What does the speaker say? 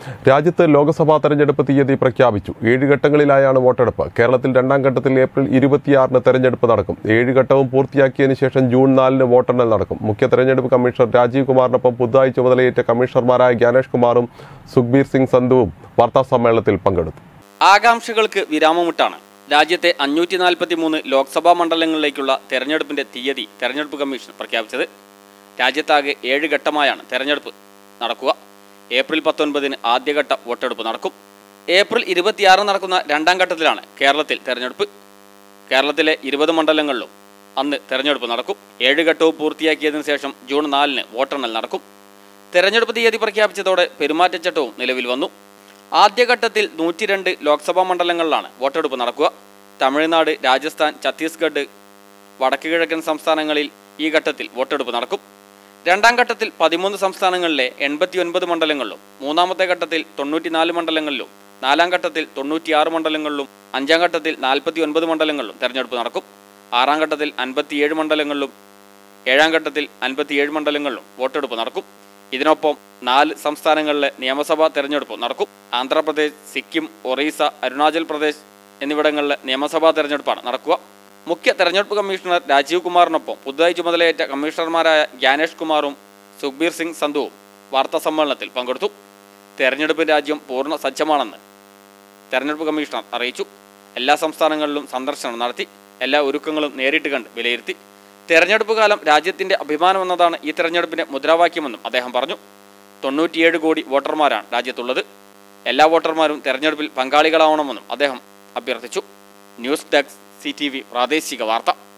രാജ്യത്ത് ലോക്സഭാ തെരഞ്ഞെടുപ്പ് തീയതി പ്രഖ്യാപിച്ചു. 7 ഘട്ടങ്ങളിലായാണ് വോട്ടെടുപ്പ്. കേരളത്തിൽ 2ാം ഘട്ടത്തിൽ ഏപ്രിൽ 26-ന് തെരഞ്ഞെടുപ്പ് നടക്കും. 7 ഘട്ടവും പൂർത്തിയാക്കിയതിനു ശേഷം ജൂൺ 4-ന് വോട്ടെണ്ണൽ നടക്കും. മുഖ്യ തെരഞ്ഞെടുപ്പ് കമ്മീഷണർ രാജീവ് കുമാറിനൊപ്പം പുതുതായി ചുമതലയേറ്റ കമ്മീഷണർമാരായ ജ്ഞാനേഷ് കുമാറും സുഖ്ബീർ സിംഗ് സന്ധുവും വാർത്താസമ്മേളനത്തിൽ പങ്കെടുത്തു. ആകാംക്ഷകൾക്ക് വിരാമമിട്ടാണ് രാജ്യത്തെ 543 ലോക്സഭാ മണ്ഡലങ്ങളിലേക്കുള്ള തെരഞ്ഞെടുപ്പിന്റെ തീയതി തെരഞ്ഞെടുപ്പ് കമ്മീഷൻ പ്രഖ്യാപിച്ചത്. രാജ്യത്താകെ 7 ഘട്ടമായാണ് തെരഞ്ഞെടുപ്പ് നടക്കുക. ഏപ്രിൽ 19-ന് ആദ്യഘട്ട വോട്ടെടുപ്പ് നടക്കും. ഏപ്രിൽ 26 നടക്കുന്ന 2ാം ഘട്ടത്തിലാണ് കേരളത്തിൽ തെരഞ്ഞെടുപ്പ്. കേരളത്തിലെ 20 മണ്ഡലങ്ങളിലും അന്ന് തെരഞ്ഞെടുപ്പ് നടക്കും. 7 ഘട്ടവും പൂർത്തിയാക്കിയതിനു ശേഷം ജൂൺ 4-ന് വോട്ടെണ്ണൽ നടക്കും. തെരഞ്ഞെടുപ്പ് തീയതി പ്രഖ്യാപിച്ചതോടെ പെരുമാറ്റച്ചട്ടവും നിലവിൽ വന്നു. ആദ്യഘട്ടത്തിൽ 102 ലോക്സഭാ മണ്ഡലങ്ങളിലാണ് വോട്ടെടുപ്പ് നടക്കുക. തമിഴ്നാട്, രാജസ്ഥാൻ, ഛത്തീസ്ഗഡ്, വടക്ക് കിഴക്കൻ സംസ്ഥാനങ്ങളിൽ ഈ ഘട്ടത്തിൽ വോട്ടെടുപ്പ് നടക്കും. 2ാം ഘട്ടത്തിൽ 13 സംസ്ഥാനങ്ങളിലെ 89 മണ്ഡലങ്ങളിലും, 3ാമത്തെ ഘട്ടത്തിൽ 94 മണ്ഡലങ്ങളിലും, 4ാം ഘട്ടത്തിൽ 96 മണ്ഡലങ്ങളിലും, 5ാം ഘട്ടത്തിൽ 49 മണ്ഡലങ്ങളിലും തെരഞ്ഞെടുപ്പ് നടക്കും. 6ാം ഘട്ടത്തിൽ 57 മണ്ഡലങ്ങളിലും, 7ാം ഘട്ടത്തിൽ 57 മണ്ഡലങ്ങളിലും വോട്ടെടുപ്പ് നടക്കും. ഇതിനൊപ്പം 4 സംസ്ഥാനങ്ങളിലെ നിയമസഭാ തെരഞ്ഞെടുപ്പ് നടക്കും. ആന്ധ്രാപ്രദേശ്, സിക്കിം, ഒറീസ, അരുണാചൽ പ്രദേശ് എന്നിവിടങ്ങളിലെ നിയമസഭാ തെരഞ്ഞെടുപ്പാണ് നടക്കുക. മുഖ്യ തെരഞ്ഞെടുപ്പ് കമ്മീഷണർ രാജീവ് കുമാറിനൊപ്പം പുതുതായി ചുമതലയേറ്റ കമ്മീഷണർമാരായ ജ്ഞാനേഷ് കുമാറും സുഖ്ബീർ സിംഗ് സന്ധുവും വാർത്താസമ്മേളനത്തിൽ പങ്കെടുത്തു. തെരഞ്ഞെടുപ്പ് രാജ്യം പൂർണ്ണ സജ്ജമാണെന്ന് തെരഞ്ഞെടുപ്പ് കമ്മീഷണർ അറിയിച്ചു. എല്ലാ സംസ്ഥാനങ്ങളിലും സന്ദർശനം നടത്തി എല്ലാ ഒരുക്കങ്ങളും നേരിട്ട് കണ്ട് വിലയിരുത്തി. തെരഞ്ഞെടുപ്പ് കാലം രാജ്യത്തിന്റെ അഭിമാനമെന്നതാണ് ഈ തെരഞ്ഞെടുപ്പിന്റെ മുദ്രാവാക്യമെന്നും അദ്ദേഹം പറഞ്ഞു. 97 കോടി വോട്ടർമാരാണ് രാജ്യത്തുള്ളത്. എല്ലാ വോട്ടർമാരും തെരഞ്ഞെടുപ്പിൽ പങ്കാളികളാവണമെന്നും അദ്ദേഹം അഭ്യർത്ഥിച്ചു. ന്യൂസ് ഡെസ്ക് CTV പ്രാദേശിക വാർത്ത.